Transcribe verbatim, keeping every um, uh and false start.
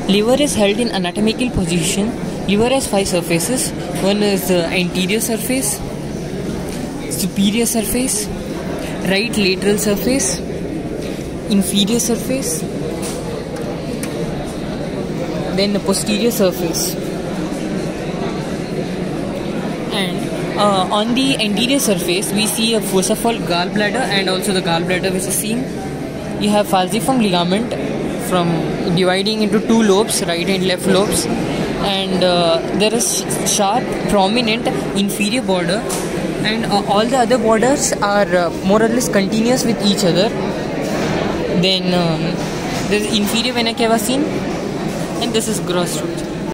Liver is held in anatomical position. Liver has five surfaces. One is the anterior surface, superior surface, right lateral surface, inferior surface, then the posterior surface. And uh, on the anterior surface we see a first of all gallbladder, and also the gallbladder which is seen. You have falciform ligament from dividing into two lobes, right and left lobes, and uh, there is sharp prominent inferior border, and uh, all the other borders are uh, more or less continuous with each other. Then um, there is inferior vena cava seen, and this is gross structure.